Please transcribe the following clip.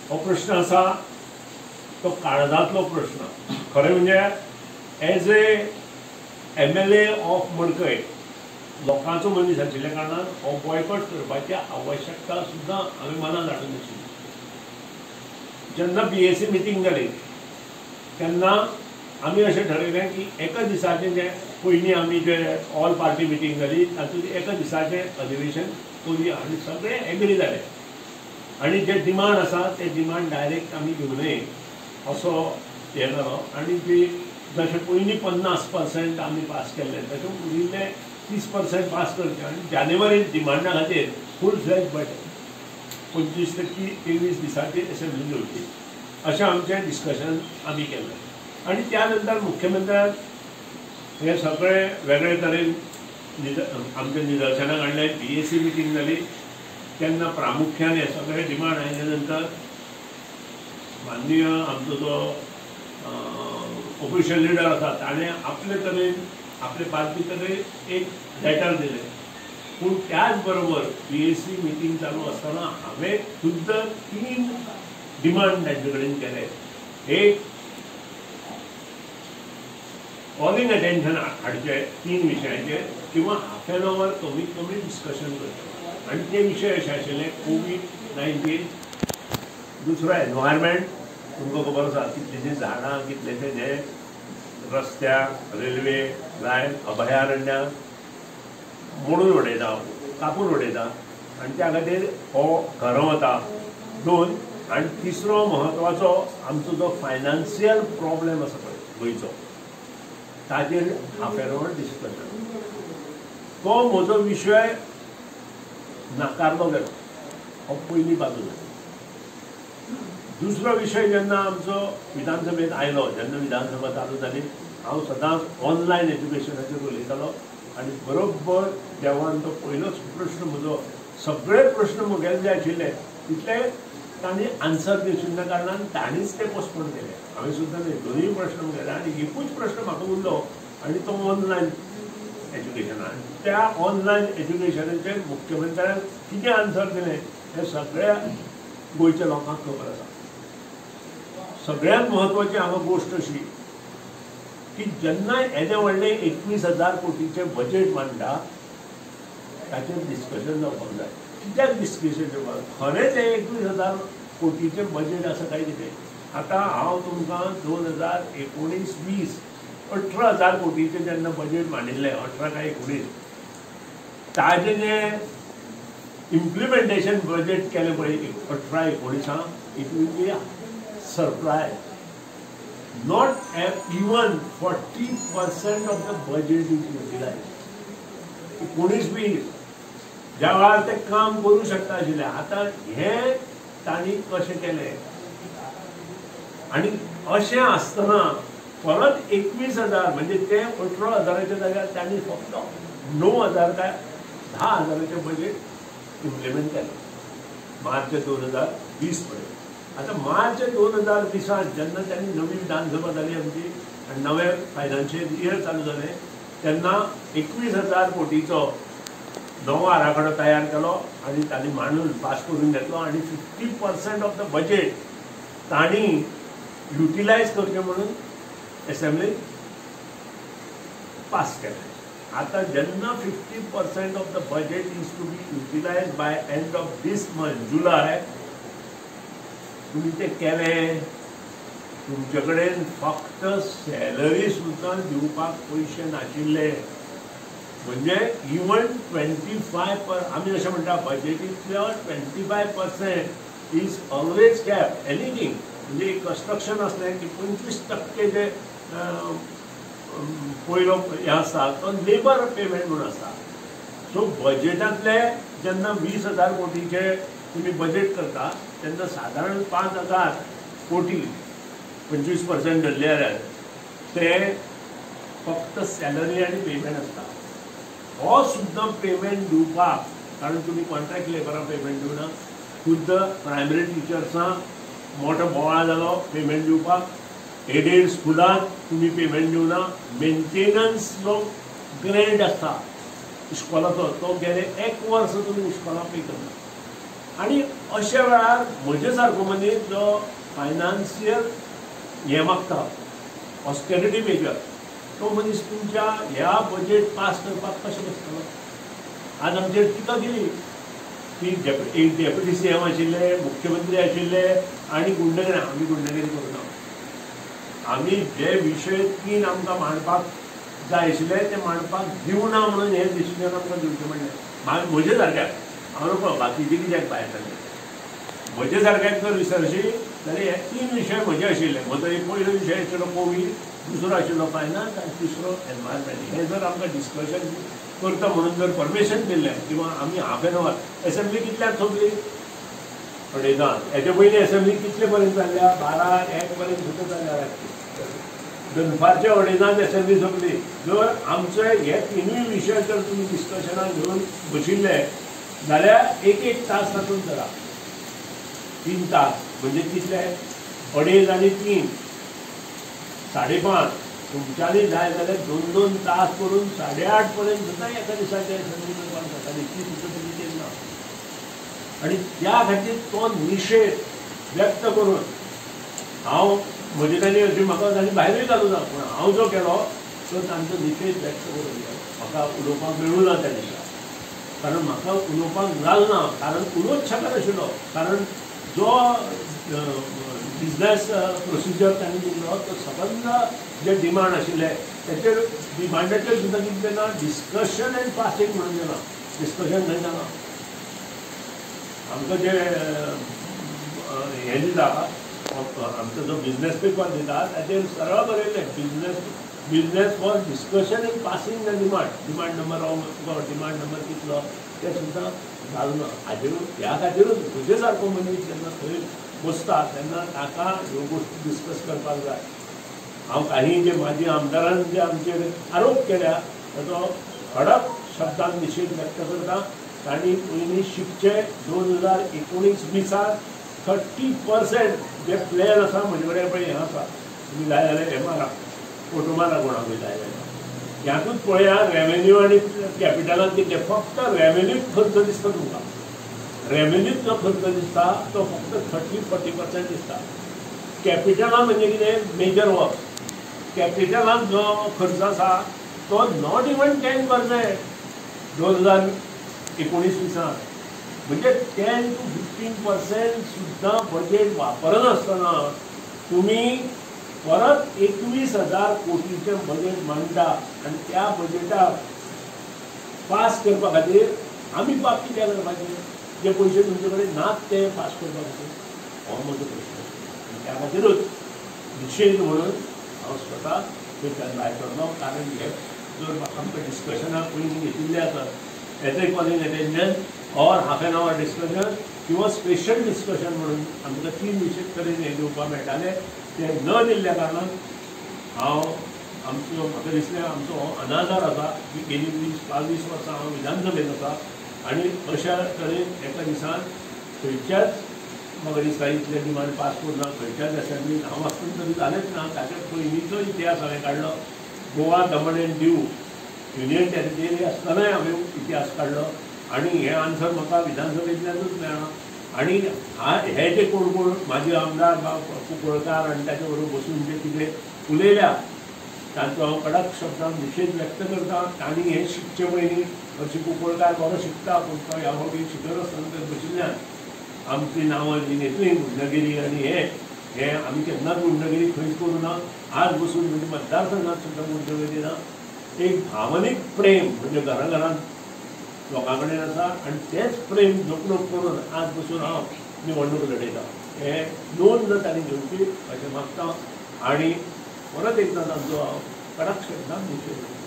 हो प्रश्न आसा तो काळजांतलो प्रश्न. खरें म्हणजे एज ए MLA ऑफ मडकय लोकांचो मनीस आशिल्ल्या कारणान हो बॉयकॉट करपाची आवश्यकता सुद्दां हांवें मनांत हाडून आशिल्ली. जेन्ना BAC मिटींग जाली तेन्ना आमी अशें ठरयलें की एका दिसाचें जें पयलीं आमी जे ऑल पार्टी मिटींग जाली तातूंत एका दिसाचें अधिवेशन करुया आनी सगळे एग्री जाले आनी जे डिमांड आसा ते डिमांड डायरेक्ट आमी घेवन नये असो हें जालो. आनी जी जशें पयलीं 50% आमी पास केल्ले तशें उरिल्ले 30% पास करचे आनी जानेवारी डिमांडा खातीर फूल फ्लॅज बट 25 ते 23 दिसांची एसेंब्ली घेवची अशें आमचें डिस्कशन आमी केलें. आनी त्या नंतर मुख्यमंत्र्यान हे सगळे वेगळे तरेन आमच्या निदर्शनाक हाडले. BAC मिटींग जाली तेन्ना प्रामुख्यान हे सगळे डिमांड आयले नंतर माननीय आमचो जो ऑफिशियल लिडर आसा ताणें आपले तरेन आपले पार्टी तरेन एक लेटर दिलें. पूण त्याच बरोबर BAC मिटींग चालू आसतना हांवें खुद्द 3 डिमांड तांचे कडेन केले. एक कॉलिंग अटेंशन हाडचे 3 विशयाचेर किंवा हाफ एन अवर कमीत कमी डिस्कशन करचें आनी ते विशय अशे आशिल्ले COVID-19, दुसरो एनवायरमेंट तुमकां खबर आसा कितलींशीं झाडां कितलेशे हे रस्त्याक रेल्वे लायन अभयारण्यां मोडून उडयता कापून उडयता आनी त्या खातीर हो घरां वता 2 आनी तिसरो म्हत्वाचो आमचो जो फायनान्शियल प्रॉब्लेम आसा पळय गोंयचो ताजेर हाफ एन अवर डिस्कशन. तो म्हजो विशय नाकारलो गेलो. हो पयली बाजू जाली. दुसरो विशय जेन्ना आमचो विधानसभेत आयलो जेन्ना विधानसभा चालू जाली हांव सदांच ऑनलायन एज्युकेशनाचेर उलयतालो आनी बरोबर देवान तो पयलोच प्रश्न म्हजो सगळे प्रश्न म्हगेले जे आशिल्ले तितले तांणी आन्सर दिवशिल्ल्या कारणान तांणीच ते पोस्टपोन केले. हांवें सुद्दां दोनूय प्रश्न म्हगेले आनी एकूच प्रश्न म्हाका उरलो आनी तो ऑनलायन एज्युकेशनान. त्या ऑनलायन एज्युकेशनाचेर मुख्यमंत्र्यान कितें आन्सर दिलें हें सगळ्या गोंयच्या लोकांक खबर आसा. सगळ्यांत म्हत्वाची हांगा गोश्ट अशी की जेन्ना येदे व्हडले 21,000 कोटीचे बजेट मांडटा ताचेर डिस्कशन जावपाक जाय. कित्याक डिस्कशन जावपाक खरेंच हे 21,000 कोटीचे बजेट आसा काय कितें. आतां हांव तुमकां 2019-20 18,000 कोटीचे जेन्ना बजेट मांडिल्लें 18 काय 19 ताजें जें इम्प्लिमेंटेशन बजेट केलें पळय 18-19 it will be surprise. Not even 40% of the budget is utilise. 19-20 ज्या वेळार ते काम करूं शकता आशिल्ले आतां हें तांणी कशें केलें आनी अशें आसतना परत 21,000 म्हणजे ते 18,000च्या जाग्यार तांणी फक्त 9,000 काय 10,000चे बजेट इम्प्लिमेंट केलें मार्च 2020 पर्यंत. आतां मार्च 2020 जेन्ना त्यांनी नवी विधानसभा जाली आमची आनी नवें फायनान्शियल इयर चालू जालें तेन्ना 21,000 कोटीचो नवो आराखडो तयार केलो आनी तांणी मांडून पास करून घेतलो आनी 50% ऑफ द बजेट तांणी युटिलायज करचें म्हणून एसेंब्लीन पास केलें. आतां जेन्ना 50% of the budget is to be utilise by end of this month July तुम्ही ते केलें तुमचे कडेन फक्त सॅलरी सुद्दां दिवपाक पयशे नाशिल्ले. म्हणजे इवन 25% आमी अशें म्हणटा बजेटींतलो 25% इज ऑलवेज कॅप एनीथींग. म्हणजे कन्स्ट्रक्शन असलें की 25% जे पयलो हे आसा तो लेबर पेमेंट म्हणून आसा. सो बजेटांतले जेन्ना 20,000 कोटीचे तुम्ही बजेट करता तेन्ना साधारण 5,000 कोटी 25% धरले जाल्यार ते फक्त सॅलरी आनी पेमेंट आसता. हो सुद्दां पेमेंट दिवपाक कारण तुम्ही कॉन्ट्रॅक्ट लेबराक पेमेंट दिवना. खुद्द प्रायमरी टिचर्सांक मोठो बोवाळ जालो पेमेंट दिवपाक. एडेड स्कुलांत तुम्ही पेमेंट दिवना. मेंटेनन्स जो ग्रँट आसता इस्कॉलाचो तो गेले 1 वर्स तुम्ही इस्कॉला पे करना. आणि अशा वेळार म्हजे सारको मनीस जो फायनान्शियल हे मागता ऑस्टेरिटी मेजर तो मनीस तुमच्या ह्या बजेट पास करपाक कशें बसतलो. आज आमचेर टिका केली की एक डेप्युटी CM आशिल्ले, मुख्यमंत्री आशिल्ले आनी गुंडगिरी. आमी गुंडगिरी करना. आमी जे विशय 3 आमकां मांडपाक जाय आशिल्ले ते मांडपाक दिवना म्हणून हे डिसिजन आमकां दिवचें म्हणलें. म्हजे सारक्याक हांव नको बाकीचे कित्याक भायर येताले. म्हजे सारक्याक जर विसरशी जाल्यार हे 3 विशय म्हजे आशिल्ले. म्हजो एक पयलो विशय आशिल्लो कोवीड, दुसरो आशिल्लो फायनान्स आनी तिसरो एनवायरमेंट. हे जर आमकां डिस्कशन करता म्हणून जर परमिशन दिल्लें किंवा आमी हाफ एन अवर एसेंब्ली कितल्याक सोंपली 2:30. हेचे पयलीं एसेंब्ली कितले पर्यंत जाल्ल्या 12-1 पर्यंत सुद्दां जाल्या. दनपारच्या 2:30 एसेंब्ली सोंपली. जर आमचे हे 3 विशय जर तुमी डिस्कशनाक घेवन बशिल्ले जाल्यार 1 तास तातूंत धरा. 3 तास म्हणजे कितले 2:30 आनी 3 5:30. तुमच्यांनी जाय जाल्यार 2-2 तास करून 8:30 पर्यंत सुद्दां एका दिसाचे एसेंब्ली करपाक जाता. इतली सुद्दां तुमी केली ना. आनी त्या खातीर तो निशेध व्यक्त करून हांव म्हजे ताणी अशी म्हाका ताणी भायरूय घालूं ना पूण हांव जो केलो तो तांचो निशेध व्यक्त करून गेलो. म्हाका उलोवपाक मेळूं ना त्या दिसा कारण म्हाका उलोवपाक जालना. कारण उलोवच शकत आशिल्लो. कारण जो बिजनेस प्रोसिजर तांणी दिल्लो तो सबंद जे डिमांड आशिल्ले तेचेर डिमांडाचेर सुद्दां कितें ना डिस्कशन एंड पासींग म्हणून दिना. डिस्कशन खंय जाना. आमकां जे हे दिता आमचो जो बिजनेस पेपर दिता ताचेर सरळ बरयल्लें business for discussion and passing the demand number of demand number कितलो ते सुद्दां घालना. हाजेर ह्या खातीरूच तुजे सारको मनीस जेन्ना थंय बसता तेन्ना ताका ह्यो गोश्टी डिस्कस करपाक जाय. हांव काही जे माजी आमदारान जे आमचेर आरोप केल्या ताचो कडक शब्दान निशेध व्यक्त करता. तांणी पयलीं शिकचे 2019-20 30% जे प्लॅन आसा म्हजे कडेन पळय हें आसा तुमी जाय जाल्यार हें मारा फोटो मारा कोणाकूय जाय जाल्यार. ह्यातूच पळया रेवेन्यू आनी कॅपिटलांत कितें फक्त रेवेन्यूच खर्च दिसता तुमकां. रेवेन्यूच जो खर्च दिसता तो फक्त 30-40% दिसता. कॅपिटलां म्हणजे कितें मेजर वर्क. कॅपिटलांत जो खर्च आसा तो नॉट इवन 10% 2019-20 म्हणजे 10 to 15% सुद्दां बजेट वापरनासतना तुमी परत 21,000 कोटीचें बजेट मांडटा आनी त्या बजेटाक पास करपा खातीर आमी बाप कित्याक करपाचें. जे पयशे तुमचे कडेन नात ते पास करपा खातीर हो म्हजो प्रश्न. आनी त्या खातीरूच निशेध म्हणून हांव स्वता थंयच्यान भायर सरलो. कारण हे जर आमकां डिस्कशनाक पयलीं घेतिल्ले आसत एज कॉलिंग अटेंडन्स और हाफ एन अवर डिस्कशन किंवा स्पेशल डिस्कशन म्हणून आमकां 3 विशय तरेन हे दिवपाक मेळटाले ते न दिल्ल्या कारणान हांव म्हाका दिसलें आमचो हो अनादार आसा की गेली 20-22 वर्सां हांव विधानसभेंत आसा आनी अशा तरेन एका दिसान खंयच्याच म्हाका दिसता इतले डिमांड पास करना. खंयच्याच एसेंब्लीन हांव आसतना तरी जालेंच ना. ताच्या पयलींचो इतिहास हांवें काडलो. Goa Daman and Diu union territory आसतनाय हांवें इतिहास काडलो आनी हे आन्सर म्हाका विधानसभेंतल्यानूच मेळ्ळा. आनी हे जे कोण कोण म्हाजे आमदार कुंकळकार आनी ताचे बरोबर बसून जे कितें उलयल्या तांचो हांव कडक शब्दान निशेध व्यक्त करता. तांणी हें शिकचे पयलीं हरशी कुंकळकार बरो शिकता पूण तो ह्या फावटी शिकनासतना थंय बशिल्ल्यान आमची नांवां जी घेतलीं गुंडगिरी आनी हे आमी केन्नाच गुंडगिरी खंयच करूं ना. आज बसून म्हणजे मतदारसंघात सुद्दां गुंडगिरी ना. एक भावनीक प्रेम म्हणजे घराघरांत लोकां कडेन आसा आनी तेंच प्रेम जपणूक करून आज बसून हांव निवडणूक लडयता. हे नोंद तांणी घेवची अशें मागता आनी परत एकदां तांचो हांव कडक शब्दान निशेध